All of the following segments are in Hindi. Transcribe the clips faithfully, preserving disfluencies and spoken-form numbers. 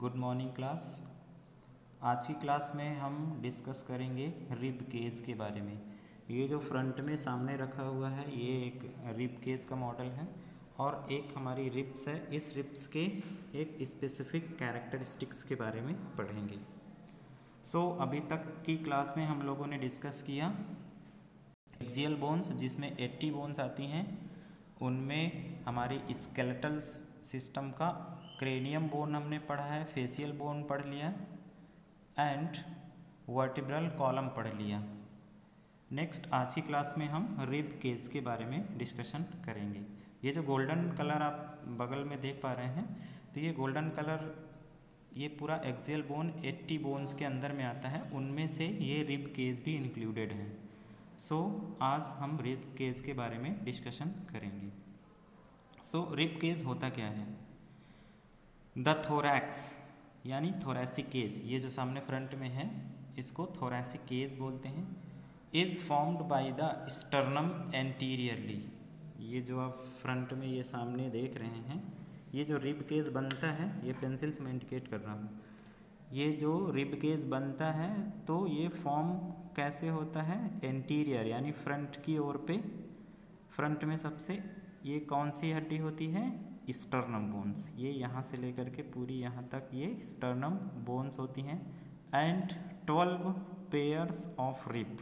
Good morning class. आज की क्लास में हम डिस्कस करेंगे रिब केज के बारे में। ये जो फ्रंट में सामने रखा हुआ है ये एक रिब केज का मॉडल है और एक हमारी रिब्स है। इस रिब्स के एक स्पेसिफिक कैरेक्टरिस्टिक्स के बारे में पढ़ेंगे। सो so, अभी तक की क्लास में हम लोगों ने डिस्कस किया एक्सियल बोन्स, जिसमें अस्सी बोन्स आती हैं। उनमें हमारी स्केलेटल सिस्टम का क्रेनियम बोन हमने पढ़ा है, फेशियल बोन पढ़ लिया एंड वर्टिब्रल कॉलम पढ़ लिया। नेक्स्ट आज की क्लास में हम रिब केज के बारे में डिस्कशन करेंगे। ये जो गोल्डन कलर आप बगल में देख पा रहे हैं, तो ये गोल्डन कलर ये पूरा एक्सियल बोन अस्सी बोन्स के अंदर में आता है। उनमें से ये रिब केज भी इंक्लूडेड है। सो so, आज हम रिब केज के बारे में डिस्कशन करेंगे। सो so, रिब केज होता क्या है? द थोरैक्स यानी थोरैसिक केज, ये जो सामने फ्रंट में है इसको थोरैसिक केज बोलते हैं। Is formed by the sternum anteriorly. ये जो आप फ्रंट में ये सामने देख रहे हैं, ये जो रिब केज बनता है, ये पेंसिल से मैं इंडिकेट कर रहा हूँ। ये जो रिब केज बनता है तो ये फॉर्म कैसे होता है? एंटीरियर यानी फ्रंट की ओर पे। फ्रंट में सबसे ये कौन सी हड्डी होती है? Sternum bones. ये यहाँ से लेकर के पूरी यहाँ तक ये स्टर्नम बोन्स होती हैं। And twelve pairs of rib,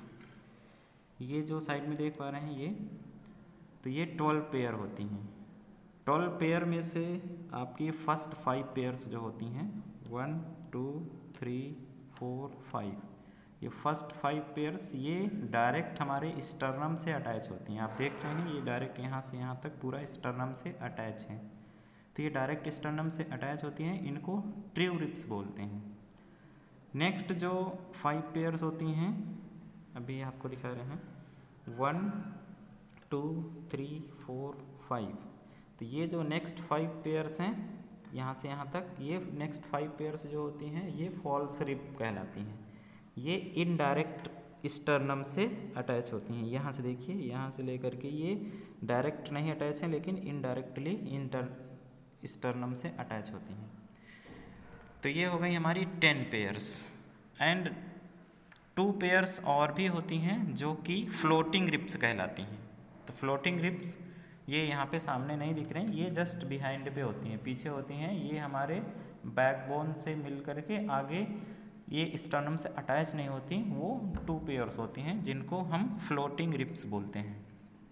ये जो साइड में देख पा रहे हैं ये, तो ये ट्वेल्व पेयर होती हैं। ट्वेल्व पेयर में से आपकी फर्स्ट फाइव पेयर्स जो होती हैं, one two three four five, ये फर्स्ट फाइव पेयर्स ये डायरेक्ट हमारे स्टर्नम से अटैच होती हैं। आप देख रहे हैं ये डायरेक्ट यहाँ से यहाँ तक पूरा स्टर्नम से अटैच है। तो ये डायरेक्ट स्टर्नम से अटैच होती हैं, इनको ट्रू रिब्स बोलते हैं। नेक्स्ट जो फाइव पेयर्स होती हैं अभी आपको दिखा रहे हैं, one two three four five. तो ये जो नेक्स्ट फाइव पेयर्स हैं यहाँ से यहाँ तक, ये नेक्स्ट फाइव पेयर्स जो होती हैं ये फॉल्स रिब कहलाती हैं। ये इनडायरेक्ट स्टर्नम से अटैच होती हैं। यहाँ से देखिए, यहाँ से लेकर के ये डायरेक्ट नहीं अटैच हैं, लेकिन इनडायरेक्टली इंटर स्टर्नम से अटैच होती हैं। तो ये हो गई हमारी ten pairs. And two pairs और भी होती हैं जो कि फ्लोटिंग रिब्स कहलाती हैं। तो फ्लोटिंग रिब्स ये यहाँ पे सामने नहीं दिख रहे हैं, ये जस्ट बिहाइंड पे होती हैं, पीछे होती हैं। ये हमारे बैकबोन से मिल करके आगे ये स्टर्नम से अटैच नहीं होती, वो टू पेयर्स होती हैं जिनको हम फ्लोटिंग रिब्स बोलते हैं।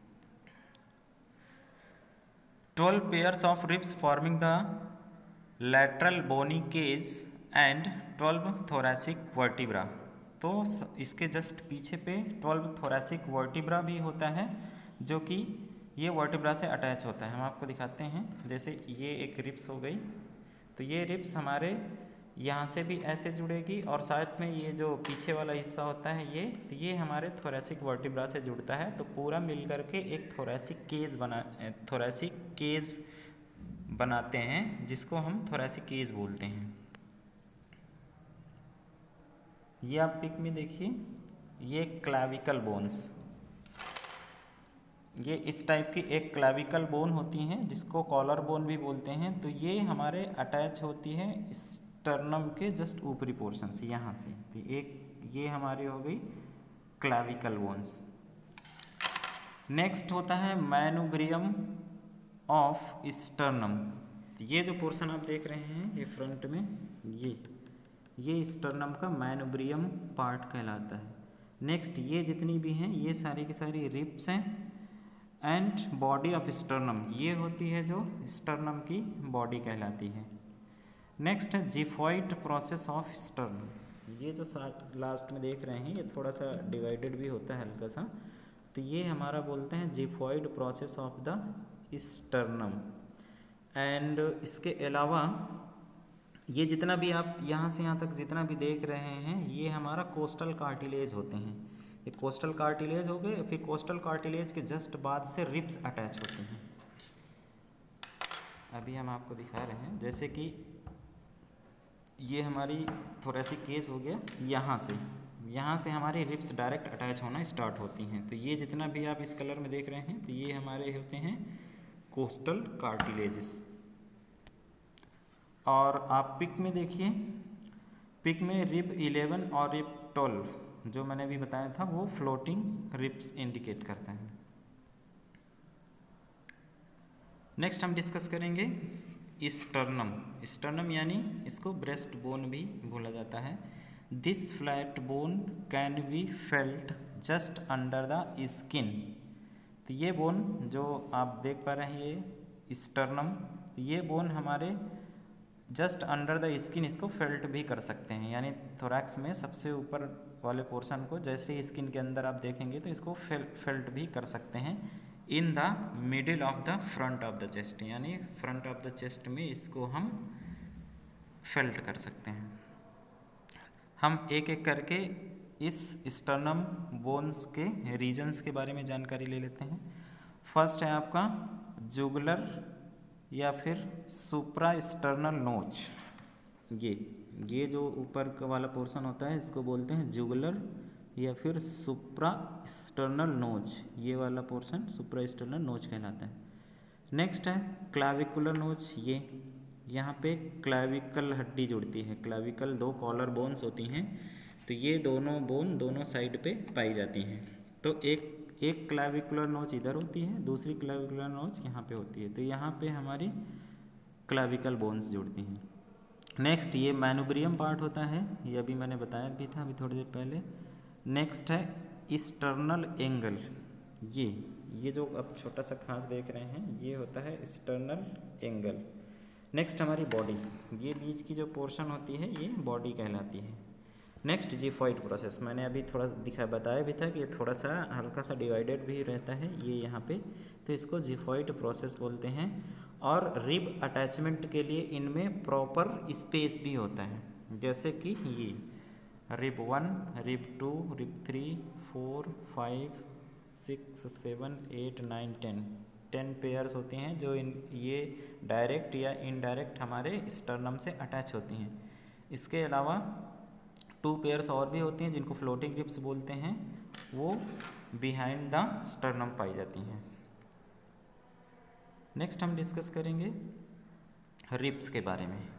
Twelve pairs of ribs forming the lateral bony cage and twelve thoracic vertebra. तो इसके जस्ट पीछे पे ट्वेल्व थोरैसिक वर्टिब्रा भी होता है, जो कि ये वर्टिब्रा से अटैच होता है। हम आपको दिखाते हैं। जैसे ये एक रिब्स हो गई, तो ये रिब्स हमारे यहाँ से भी ऐसे जुड़ेगी और साथ में ये जो पीछे वाला हिस्सा होता है ये, तो ये हमारे थोरैसिक वर्टिब्रा से जुड़ता है। तो पूरा मिल करके एक थोरैसिक केज बना थोरैसिक केज बनाते हैं, जिसको हम थोरैसिक केज बोलते हैं। ये आप पिक में देखिए, ये क्लैविकल बोन्स, ये इस टाइप की एक क्लैविकल बोन होती हैं जिसको कॉलर बोन भी बोलते हैं। तो ये हमारे अटैच होती है स्टर्नम के जस्ट ऊपरी पोर्शन से, यहाँ से। तो एक ये हमारी हो गई क्लैविकल बोन्स। नेक्स्ट होता है मैनुब्रियम ऑफ स्टर्नम। ये जो पोर्शन आप देख रहे हैं ये फ्रंट में, ये ये स्टर्नम का मैनुब्रियम पार्ट कहलाता है। नेक्स्ट ये जितनी भी हैं ये सारी की सारी रिब्स हैं। एंड बॉडी ऑफ स्टर्नम, ये होती है जो स्टर्नम की बॉडी कहलाती है। नेक्स्ट है जिफॉइड प्रोसेस ऑफ स्टर्नम। ये जो लास्ट में देख रहे हैं ये थोड़ा सा डिवाइडेड भी होता है हल्का सा, तो ये हमारा बोलते हैं xiphoid process of the sternum. And इसके अलावा ये जितना भी आप यहाँ से यहाँ तक जितना भी देख रहे हैं ये हमारा कोस्टल कार्टिलेज होते हैं। ये कोस्टल कार्टिलेज हो गए, फिर कोस्टल कार्टिलेज के जस्ट बाद से रिब्स अटैच होते हैं। अभी हम आपको दिखा रहे हैं, जैसे कि ये हमारी थोरैसिक केज हो गया, यहाँ से यहाँ से हमारी रिब्स डायरेक्ट अटैच होना स्टार्ट होती हैं। तो ये जितना भी आप इस कलर में देख रहे हैं, तो ये हमारे होते हैं कोस्टल कार्टिलेजेस। और आप पिक में देखिए, पिक में रिब इलेवन और रिब ट्वेल्व जो मैंने अभी बताया था वो फ्लोटिंग रिब्स इंडिकेट करते हैं। नेक्स्ट हम डिस्कस करेंगे स्टर्नम। स्टर्नम यानी इसको ब्रेस्ट बोन भी बोला जाता है। This flat bone can be felt just under the skin. तो ये बोन जो आप देख पा रहे हैं ये स्टर्नम, ये बोन हमारे जस्ट अंडर द स्किन इसको फेल्ट भी कर सकते हैं, यानी थोरैक्स में सबसे ऊपर वाले पोर्शन को जैसे स्किन के अंदर आप देखेंगे तो इसको फेल फेल्ट भी कर सकते हैं in the middle of the front of the chest, यानी फ्रंट ऑफ द चेस्ट में इसको हम फेल्ट कर सकते हैं। हम एक एक करके इस स्टर्नम बोन्स के रीजन्स के बारे में जानकारी ले लेते हैं। फर्स्ट है आपका जुगुलर या फिर सुप्रा स्टर्नल नोच। ये ये जो ऊपर का वाला पोर्शन होता है इसको बोलते हैं जुगुलर या फिर सुप्रा स्टर्नल नोच। ये वाला पोर्शन सुप्रा स्टर्नल नोच कहलाता है। नेक्स्ट है क्लाविकुलर नोच। ये यहाँ पे क्लाविकल हड्डी जुड़ती है। क्लाविकल दो कॉलर बोन्स होती हैं, तो ये दोनों बोन दोनों साइड पे पाई जाती हैं। तो एक एक क्लाविकुलर नोच इधर होती है, दूसरी क्लाविकुलर नोच यहाँ पे होती है, तो यहाँ पे हमारी क्लाविकल बोन्स जुड़ती हैं। नेक्स्ट ये मैनुब्रियम पार्ट होता है, ये अभी मैंने बताया भी था अभी थोड़ी देर पहले। नेक्स्ट है स्टर्नल एंगल। ये ये जो अब छोटा सा खास देख रहे हैं ये होता है स्टर्नल एंगल। नेक्स्ट हमारी बॉडी, ये बीच की जो पोर्शन होती है ये बॉडी कहलाती है। नेक्स्ट जिफॉइड प्रोसेस, मैंने अभी थोड़ा दिखा बताया भी था कि ये थोड़ा सा हल्का सा डिवाइडेड भी रहता है ये यहाँ पे, तो इसको जिफॉइड प्रोसेस बोलते हैं। और रिब अटैचमेंट के लिए इनमें प्रॉपर स्पेस भी होता है, जैसे कि ये rib one, rib two, rib three, four, five, six, seven, eight, nine, ten ten pairs होती हैं जो इन ये डायरेक्ट या इनडायरेक्ट हमारे स्टर्नम से अटैच होती हैं। इसके अलावा टू पेयर्स और भी होती हैं जिनको फ्लोटिंग रिब्स बोलते हैं, वो बिहाइंड द स्टर्नम पाई जाती हैं। नेक्स्ट हम डिस्कस करेंगे रिब्स के बारे में।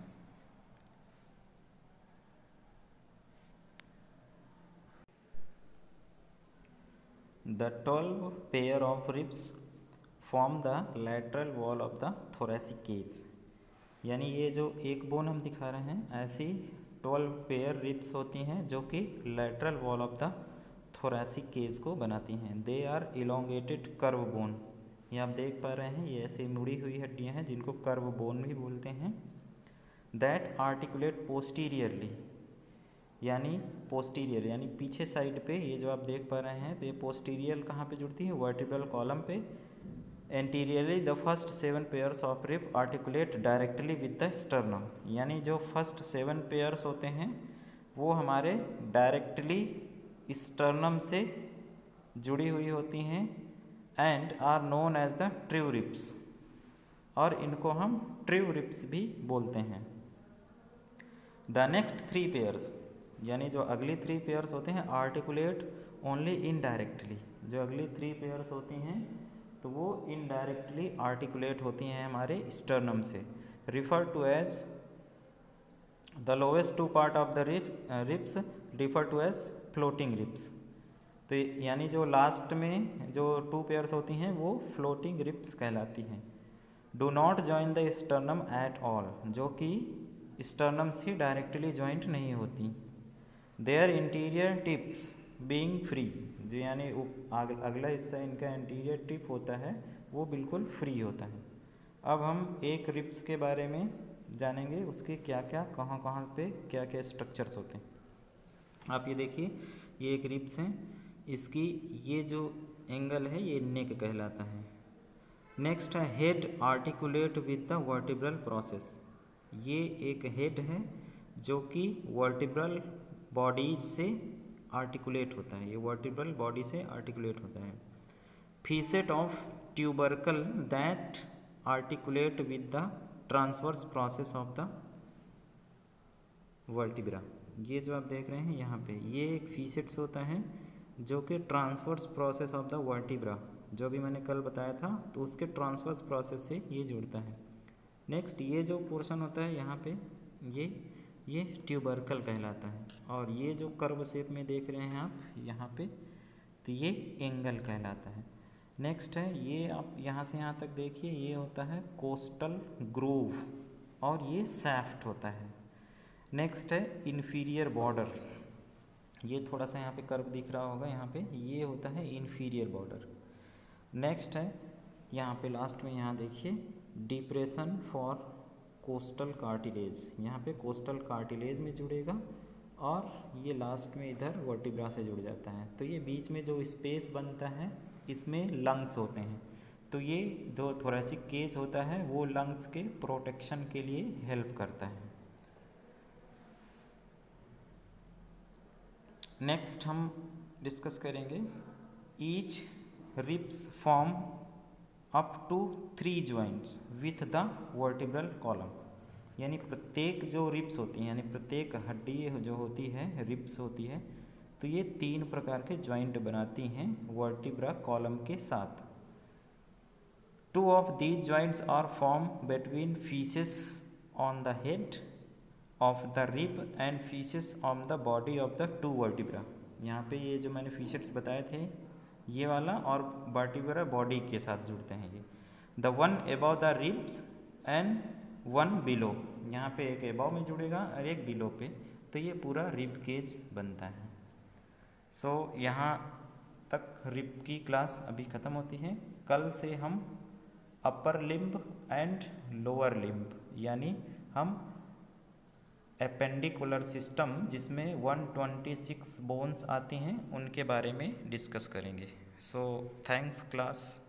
The twelve pair of ribs form the lateral wall of the thoracic cage। यानी ये जो एक बोन हम दिखा रहे हैं ऐसी ट्वेल्व पेयर रिब्स होती हैं जो कि lateral wall of the thoracic cage को बनाती हैं। They are elongated curve bone। ये आप देख पा रहे हैं ये ऐसे मुड़ी हुई हड्डियां हैं जिनको कर्व बोन भी बोलते हैं। That articulate posteriorly, यानी पोस्टीरियर यानी पीछे साइड पे, ये जो आप देख पा रहे हैं तो ये पोस्टीरियर कहाँ पे जुड़ती है, वर्टिब्रल कॉलम पे। Anteriorly the first seven pairs of rib articulate directly with the sternum. यानी जो फर्स्ट सेवन पेयर्स होते हैं वो हमारे डायरेक्टली स्टर्नम से जुड़ी हुई होती हैं and are known as the true ribs, और इनको हम ट्रू रिब्स भी बोलते हैं। द नेक्स्ट थ्री पेयर्स, यानी जो अगली थ्री पेयर्स होते हैं आर्टिकुलेट ओनली इनडायरेक्टली। जो अगली थ्री पेयर्स होती हैं तो वो इनडायरेक्टली आर्टिकुलेट होती हैं हमारे स्टर्नम से। Refer to as the lowest two part of the ribs refer to as floating ribs. तो यानी जो लास्ट में जो टू पेयर्स होती हैं वो फ्लोटिंग रिब्स कहलाती हैं। Do not join the sternum at all, जो कि स्टर्नम से डायरेक्टली ज्वाइंट नहीं होती। Their interior tips being free, जो यानी अगला हिस्सा इनका इंटीरियर टिप होता है वो बिल्कुल फ्री होता है। अब हम एक रिब्स के बारे में जानेंगे, उसके क्या क्या कहाँ कहाँ पे क्या क्या स्ट्रक्चर्स होते हैं। आप ये देखिए ये एक रिब्स है, इसकी ये जो एंगल है ये नेक कहलाता है। नेक्स्ट है head articulate with the vertebral process. ये एक हेड है जो कि वर्टिब्रल बॉडीज से आर्टिकुलेट होता है, ये वर्टिब्रल बॉडी से आर्टिकुलेट होता है। Facet of tubercle that articulate with the transverse process of the vertebra. ये जो आप देख रहे हैं यहाँ पे ये एक फीसेट्स होता है जो कि transverse process of the vertebra, जो भी मैंने कल बताया था तो उसके ट्रांसवर्स प्रोसेस से ये जुड़ता है। नेक्स्ट ये जो पोर्शन होता है यहाँ पे ये ये ट्यूबरकल कहलाता है, और ये जो कर्व शेप में देख रहे हैं आप यहाँ पे, तो ये एंगल कहलाता है। नेक्स्ट है ये, आप यहाँ से यहाँ तक देखिए, ये होता है कोस्टल ग्रूव और ये सैफ्ट होता है। नेक्स्ट है इन्फीरियर बॉर्डर, ये थोड़ा सा यहाँ पे कर्व दिख रहा होगा यहाँ पे, ये होता है इन्फीरियर बॉर्डर। नेक्स्ट है यहाँ पे लास्ट में, यहाँ देखिए डिप्रेशन फॉर कोस्टल कार्टिलेज, यहाँ पे कोस्टल कार्टिलेज में जुड़ेगा और ये लास्ट में इधर वर्टिब्रा से जुड़ जाता है। तो ये बीच में जो स्पेस बनता है इसमें लंग्स होते हैं, तो ये जो थोरेसिक केज होता है वो लंग्स के प्रोटेक्शन के लिए हेल्प करता है। नेक्स्ट हम डिस्कस करेंगे each ribs form up to three joints with the vertebral column, यानी प्रत्येक जो रिब्स होती हैं, यानी प्रत्येक हड्डी जो होती है रिब्स होती है, तो ये तीन प्रकार के जॉइंट बनाती हैं वर्टिब्रा कॉलम के साथ। Two of these joints are form between faces on the head of the rib and faces on the body of the two vertebra. यहाँ पे ये जो मैंने फीसेट्स बताए थे ये वाला, और वर्टिब्रा बॉडी के साथ जुड़ते हैं ये। The one above the ribs and one below, यहाँ पे एक अबव में जुड़ेगा और एक बिलो पे, तो ये पूरा रिब केज बनता है। सो so, यहाँ तक रिब की क्लास अभी ख़त्म होती है। कल से हम upper limb and lower limb, यानी हम एपेंडिकुलर सिस्टम जिसमें एक सौ छब्बीस बोन्स आती हैं उनके बारे में डिस्कस करेंगे। So thanks class.